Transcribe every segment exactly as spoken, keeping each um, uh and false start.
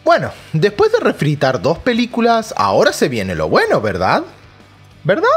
Bueno, después de refritar dos películas, ahora se viene lo bueno, ¿verdad? ¿Verdad?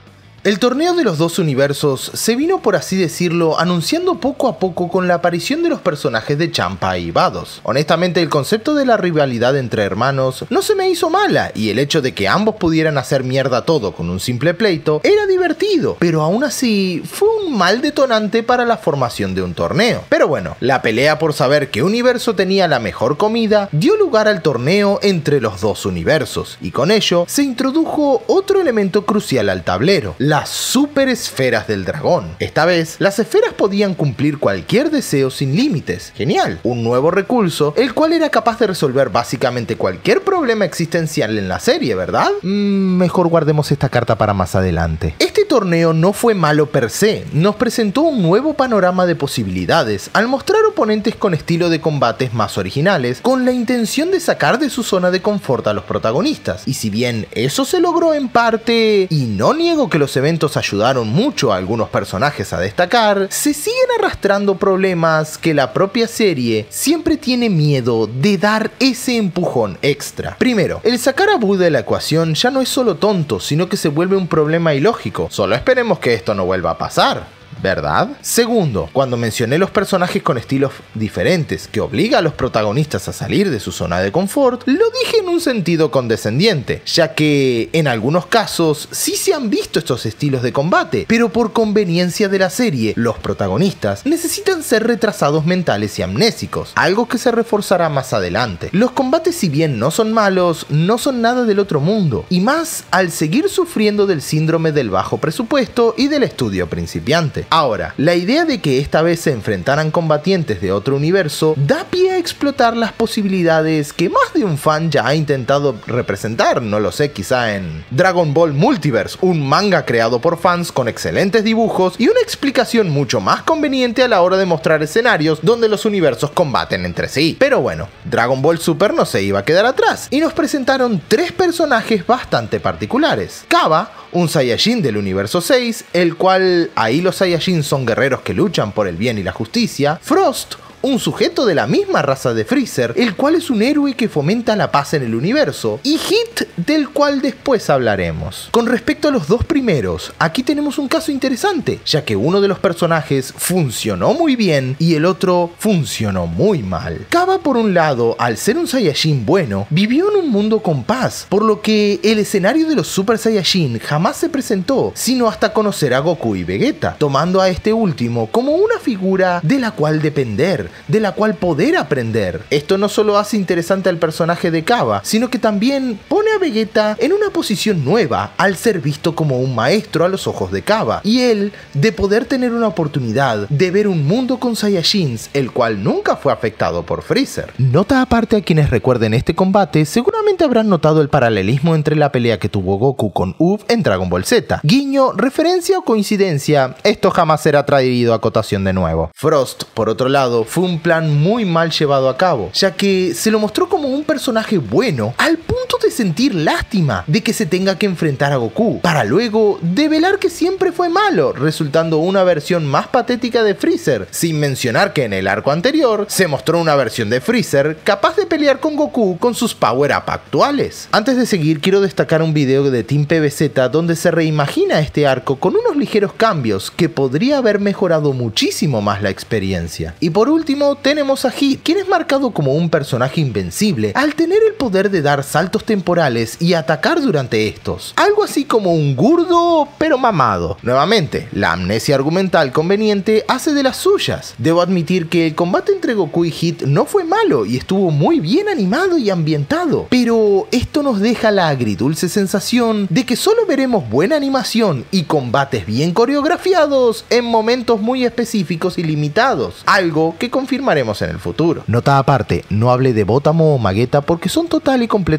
El torneo de los dos universos se vino, por así decirlo, anunciando poco a poco con la aparición de los personajes de Champa y Vados. Honestamente, el concepto de la rivalidad entre hermanos no se me hizo mala, y el hecho de que ambos pudieran hacer mierda todo con un simple pleito era divertido, pero aún así fue un mal detonante para la formación de un torneo. Pero bueno, la pelea por saber qué universo tenía la mejor comida dio lugar al torneo entre los dos universos, y con ello se introdujo otro elemento crucial al tablero: las super esferas del dragón. Esta vez, las esferas podían cumplir cualquier deseo sin límites. Genial, un nuevo recurso, el cual era capaz de resolver básicamente cualquier problema existencial en la serie, ¿verdad? Mm, mejor guardemos esta carta para más adelante. Este torneo no fue malo per se, nos presentó un nuevo panorama de posibilidades al mostrar oponentes con estilo de combates más originales, con la intención de sacar de su zona de confort a los protagonistas. Y si bien eso se logró en parte, y no niego que los eventos ayudaron mucho a algunos personajes a destacar, se siguen arrastrando problemas que la propia serie siempre tiene miedo de dar ese empujón extra. Primero, el sacar a Boo de la ecuación ya no es solo tonto, sino que se vuelve un problema ilógico. Solo esperemos que esto no vuelva a pasar, ¿verdad? Segundo, cuando mencioné los personajes con estilos diferentes que obliga a los protagonistas a salir de su zona de confort, lo dije en un sentido condescendiente, ya que en algunos casos sí se han visto estos estilos de combate, pero por conveniencia de la serie, los protagonistas necesitan ser retrasados mentales y amnésicos, algo que se reforzará más adelante. Los combates, si bien no son malos, no son nada del otro mundo, y más al seguir sufriendo del síndrome del bajo presupuesto y del estudio principiante. Ahora, la idea de que esta vez se enfrentaran combatientes de otro universo da pie a explotar las posibilidades que más de un fan ya ha intentado representar, no lo sé, quizá en Dragon Ball Multiverse, un manga creado por fans con excelentes dibujos y una explicación mucho más conveniente a la hora de mostrar escenarios donde los universos combaten entre sí. Pero bueno, Dragon Ball Super no se iba a quedar atrás y nos presentaron tres personajes bastante particulares. Kaba, un Saiyajin del universo seis, el cual ahí los Saiyajin son guerreros que luchan por el bien y la justicia. Frost, un sujeto de la misma raza de Freezer, el cual es un héroe que fomenta la paz en el universo, y Hit, del cual después hablaremos. Con respecto a los dos primeros, aquí tenemos un caso interesante, ya que uno de los personajes funcionó muy bien y el otro funcionó muy mal. Kaba, por un lado, al ser un Saiyajin bueno, vivió en un mundo con paz, por lo que el escenario de los Super Saiyajin jamás se presentó, sino hasta conocer a Goku y Vegeta, tomando a este último como una figura de la cual depender, de la cual poder aprender. Esto no solo hace interesante al personaje de Kaba, sino que también pone a Vegeta en una posición nueva al ser visto como un maestro a los ojos de Kaba, y él de poder tener una oportunidad de ver un mundo con Saiyajins, el cual nunca fue afectado por Freezer. Nota aparte a quienes recuerden este combate, seguramente habrán notado el paralelismo entre la pelea que tuvo Goku con Uff en Dragon Ball Z. Guiño, referencia o coincidencia, esto jamás será traído a cotación de nuevo. Frost, por otro lado, fue un plan muy mal llevado a cabo, ya que se lo mostró como un personaje bueno al punto de sentir lástima de que se tenga que enfrentar a Goku, para luego develar que siempre fue malo, resultando una versión más patética de Freezer, sin mencionar que en el arco anterior se mostró una versión de Freezer capaz de pelear con Goku con sus power-up actuales. Antes de seguir, quiero destacar un video de Team P B Z donde se reimagina este arco con unos ligeros cambios que podría haber mejorado muchísimo más la experiencia. Y por último, tenemos a Hit, quien es marcado como un personaje invencible al tener el poder de dar saltos temporales y atacar durante estos. Algo así como un Gurdo, pero mamado. Nuevamente, la amnesia argumental conveniente hace de las suyas. Debo admitir que el combate entre Goku y Hit no fue malo y estuvo muy bien animado y ambientado, pero esto nos deja la agridulce sensación de que solo veremos buena animación y combates bien coreografiados en momentos muy específicos y limitados, algo que confirmaremos en el futuro. Nota aparte, no hablé de Botamo o Magueta porque son total y completamente irrelevantes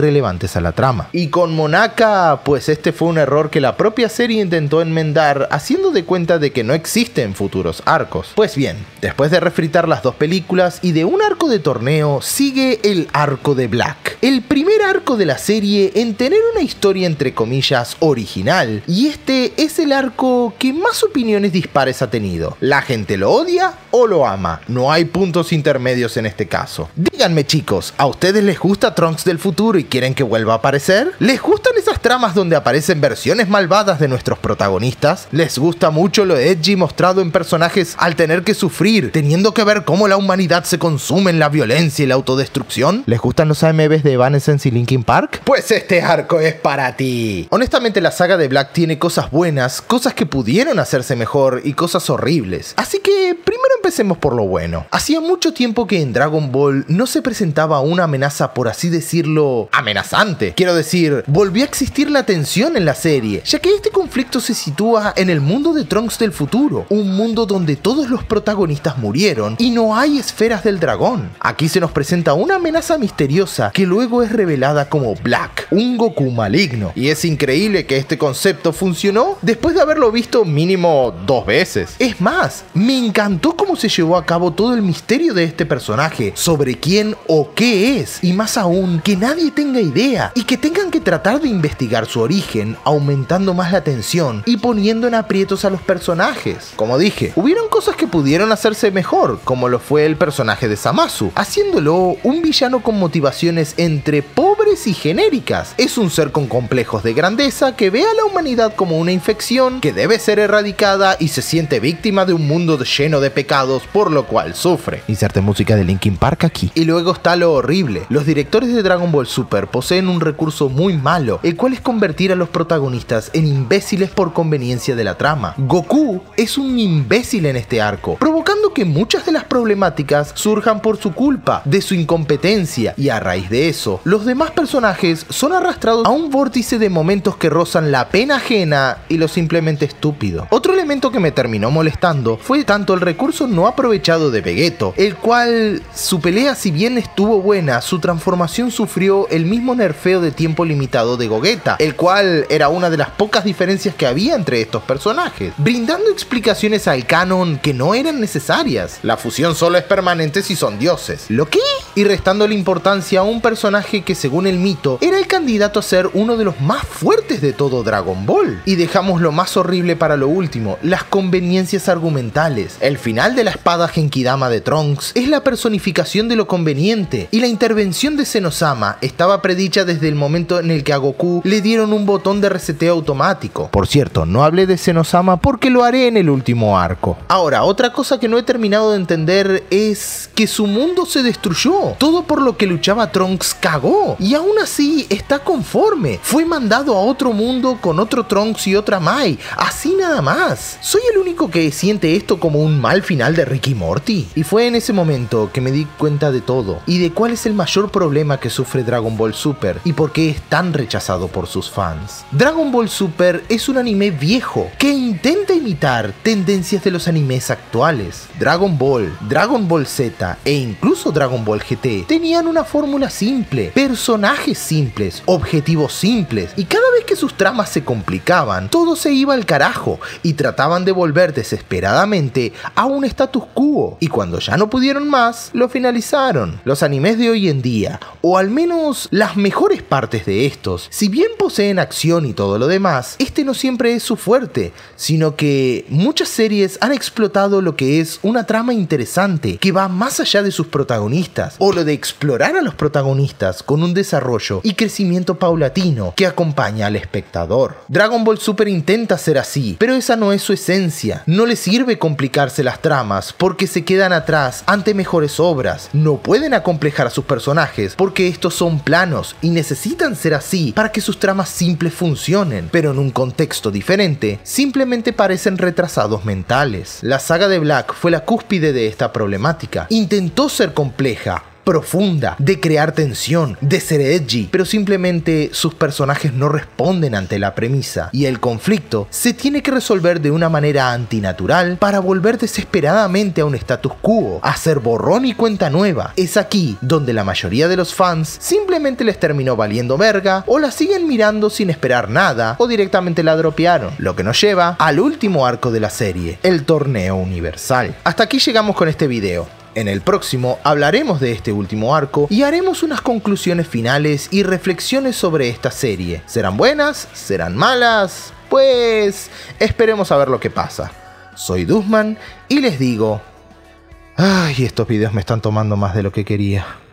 relevantes a la trama. Y con Monaka, pues este fue un error que la propia serie intentó enmendar, haciendo de cuenta de que no existen futuros arcos. Pues bien, después de refritar las dos películas y de un arco de torneo, sigue el arco de Black. El primer arco de la serie en tener una historia entre comillas original, y este es el arco que más opiniones dispares ha tenido. La gente lo odia o lo ama, no hay puntos intermedios en este caso. Díganme chicos, ¿a ustedes les gusta Trunks del futuro y quieren que vuelva a aparecer? ¿Les gustan esas tramas donde aparecen versiones malvadas de nuestros protagonistas? ¿Les gusta mucho lo edgy mostrado en personajes al tener que sufrir, teniendo que ver cómo la humanidad se consume en la violencia y la autodestrucción? ¿Les gustan los A M Vs de Evanescence y Linkin Park? Pues este arco es para ti. Honestamente la saga de Black tiene cosas buenas, cosas que pudieron hacerse mejor y cosas horribles. Así que primero empecemos por lo bueno. Hacía mucho tiempo que en Dragon Ball no se presentaba una amenaza, por así decirlo, amenazante. Quiero decir, volvió a existir la tensión en la serie, ya que este conflicto se sitúa en el mundo de Trunks del futuro, un mundo donde todos los protagonistas murieron y no hay esferas del dragón. Aquí se nos presenta una amenaza misteriosa que luego es revelada como Black, un Goku maligno. Y es increíble que este concepto funcionó después de haberlo visto mínimo dos veces. Es más, me encantó cómo se llevó a cabo todo el misterio de este personaje, sobre quién o qué es, y más aún, que nadie tenga idea y que tengan que tratar de investigar su origen, aumentando más la tensión y poniendo en aprietos a los personajes. Como dije, hubieron cosas que pudieron hacerse mejor, como lo fue el personaje de Zamasu, haciéndolo un villano con motivaciones entre pobres y genéricas. Es un ser con complejos de grandeza que ve a la humanidad como una infección que debe ser erradicada y se siente víctima de un mundo lleno de pecados, por lo cual sufre. Inserte música de Linkin Park aquí. Y luego está lo horrible. Los directores de Dragon Ball Super poseen un recurso muy malo, el cual es convertir a los protagonistas en imbéciles por conveniencia de la trama. Goku es un imbécil en este arco, provocando que muchas de las problemáticas surjan por su culpa, de su incompetencia, y a raíz de eso, los demás personajes son arrastrados a un vórtice de momentos que rozan la pena ajena y lo simplemente estúpido. Otro elemento que me terminó molestando fue tanto el recurso no aprovechado de Vegeto, el cual, su pelea si bien estuvo buena, su transformación sufrió el mismo nerfeo de tiempo limitado de Gogeta, el cual era una de las pocas diferencias que había entre estos personajes, brindando explicaciones al canon que no eran necesarias. La fusión solo es permanente si son dioses. ¿Lo qué? Y restando la importancia a un personaje que según el mito era el candidato a ser uno de los más fuertes de todo Dragon Ball. Y dejamos lo más horrible para lo último, las conveniencias argumentales. El final de la espada Genkidama de Trunks es la personificación de lo conveniente, y la intervención de Zenosama estaba predicha desde el momento en el que a Goku le dieron un botón de reseteo automático. Por cierto, no hablé de Zenosama porque lo haré en el último arco. Ahora, otra cosa que no he terminado de entender es que su mundo se destruyó. Todo por lo que luchaba Trunks cagó, y aún así está conforme. Fue mandado a otro mundo con otro Trunks y otra Mai, así nada más. ¿Soy el único que siente esto como un mal final de Rick y Morty? Y fue en ese momento que me di cuenta de todo, y de cuál es el mayor problema que sufre Dragon Ball Super, y por qué es tan rechazado por sus fans. Dragon Ball Super es un anime viejo, que intenta imitar tendencias de los animes actuales. Dragon Ball, Dragon Ball Z e incluso Dragon Ball G T tenían una fórmula simple, personajes simples, objetivos simples, y cada vez que sus tramas se complicaban, todo se iba al carajo, y trataban de volver desesperadamente a un status quo, y cuando ya no pudieron más, lo finalizaron. Los animes de hoy en día, o al menos las mejores partes de estos, si bien poseen acción y todo lo demás, este no siempre es su fuerte, sino que muchas series han explotado lo que es una trama interesante, que va más allá de sus protagonistas, o lo de explorar a los protagonistas con un desarrollo y crecimiento paulatino que acompaña al espectador. Dragon Ball Super intenta ser así, pero esa no es su esencia. No le sirve complicarse las tramas porque se quedan atrás ante mejores obras. No pueden acomplejar a sus personajes porque estos son planos y necesitan ser así para que sus tramas simples funcionen, pero en un contexto diferente, simplemente parecen retrasados mentales. La saga de Black fue la cúspide de esta problemática. Intentó ser compleja, profunda, de crear tensión, de ser edgy, pero simplemente sus personajes no responden ante la premisa y el conflicto se tiene que resolver de una manera antinatural para volver desesperadamente a un status quo, hacer borrón y cuenta nueva. Es aquí donde la mayoría de los fans simplemente les terminó valiendo verga o la siguen mirando sin esperar nada o directamente la dropearon, lo que nos lleva al último arco de la serie, el torneo universal. Hasta aquí llegamos con este video. En el próximo hablaremos de este último arco y haremos unas conclusiones finales y reflexiones sobre esta serie. ¿Serán buenas? ¿Serán malas? Pues esperemos a ver lo que pasa. Soy Duzman y les digo... Ay, estos videos me están tomando más de lo que quería.